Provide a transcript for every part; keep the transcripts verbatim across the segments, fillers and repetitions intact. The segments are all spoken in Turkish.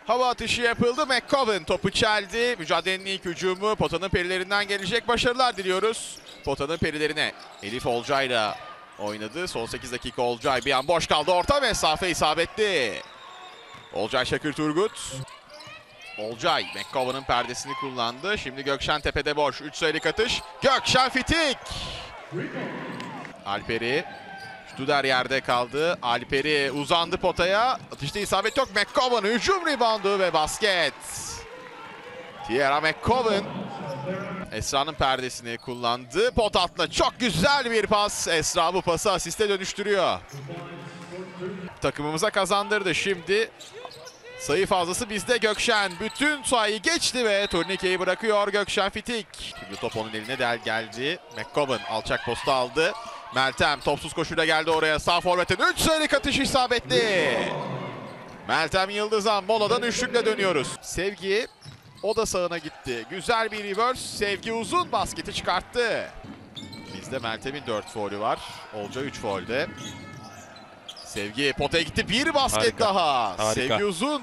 Hava atışı yapıldı. McCoven topu çeldi. Mücadelenin ilk hücumu potanın perilerinden gelecek. Başarılar diliyoruz. Potanın perilerine Elif Olcay'la oynadı. Son sekiz dakika Olcay bir an boş kaldı. Orta mesafe isabetli. Olcay Şakır Turgut. Olcay McCoven'ın perdesini kullandı. Şimdi Gökşen tepede boş. üç sayılık atış. Gökşen Fitik. Alperi. Studer yerde kaldı. Alperi uzandı potaya. Atışta isabet yok. McCoven hücum reboundu ve basket. Tierra McCoven. Esra'nın perdesini kullandı. Pot altına çok güzel bir pas. Esra bu pası asiste dönüştürüyor. Takımımıza kazandırdı. Şimdi sayı fazlası bizde. Gökşen bütün sayıyı geçti ve turnikeyi bırakıyor Gökşen Fitik. Şimdi top onun eline del geldi. McCoven alçak posta aldı. Meltem topsuz koşuyla geldi oraya. Sağ forvetin üç sayılık atış isabetli. Meltem Yıldızan moladan üçlükle dönüyoruz. Sevgi o da sağına gitti. Güzel bir reverse. Sevgi uzun basketi çıkarttı. Bizde Meltem'in dört faulü var. Olcay üç faulde. Sevgi potaya gitti. Bir basket Harika. daha. Harika. Sevgi uzun.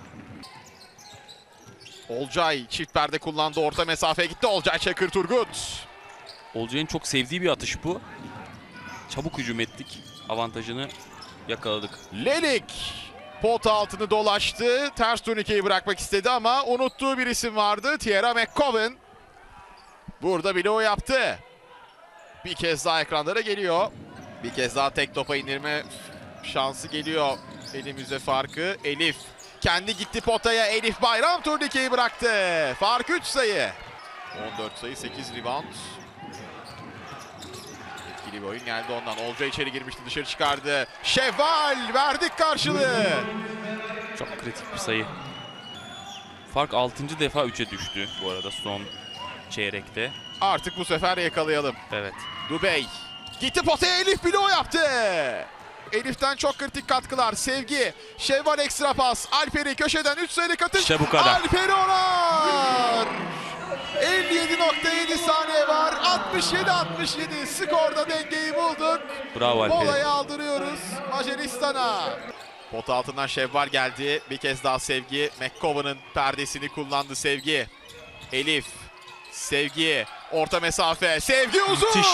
Olcay çift perde kullandı. Orta mesafeye gitti. Olcay Çakır Turgut. Olcay'ın çok sevdiği bir atış bu. Çabuk hücum ettik. Avantajını yakaladık. Lelik pot altını dolaştı. Ters turnikeyi bırakmak istedi ama unuttuğu bir isim vardı. Tierra McCoven. Burada bile o yaptı. Bir kez daha ekranlara geliyor. Bir kez daha tek topa indirme şansı geliyor. Elimize farkı. Elif kendi gitti potaya. Elif Bayram turnikeyi bıraktı. Fark üç sayı. on dört sayı, sekiz rebound. Etkili bir oyun geldi ondan. Olcay içeri girmişti, dışarı çıkardı. Şevval verdik karşılığı. Çok kritik bir sayı. Fark altıncı defa üçe düştü bu arada son çeyrekte. Artık bu sefer yakalayalım. Evet. Dubey gitti potaya, Elif bloğu yaptı. Elif'ten çok kritik katkılar. Sevgi, Şevval ekstra pas. Alperi köşeden üç sayılık atış. İşte bu kadar. Alperi Onar. elli yedi nokta yedi saniye var. altmış yedi altmış yedi skorda dengeyi bulduk. Bravo Alperi. Molayı aldırıyoruz Macaristan'a. Pot altından Şevval geldi. Bir kez daha Sevgi. McCoven'ın perdesini kullandı Sevgi. Elif. Sevgi. Orta mesafe. Sevgi uzun. Müthiş.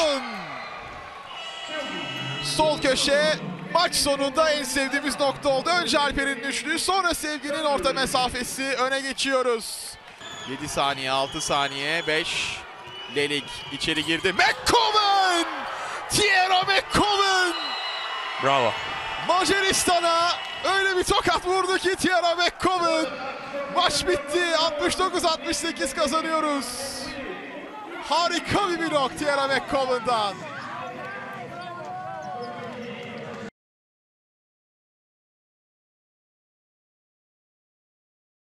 Sol köşe. Maç sonunda en sevdiğimiz nokta oldu. Önce Alper'in üçlüğü, sonra Sevgi'nin orta mesafesi. Öne geçiyoruz. yedi saniye, altı saniye, beş. Lelik içeri girdi. McCoven! Tierra McCoven! Bravo. Macaristan'a öyle bir tokat vurdu ki Tierra McCoven. Maç bitti. altmış dokuz altmış sekiz kazanıyoruz. Harika bir blok Tierra McCoven'dan.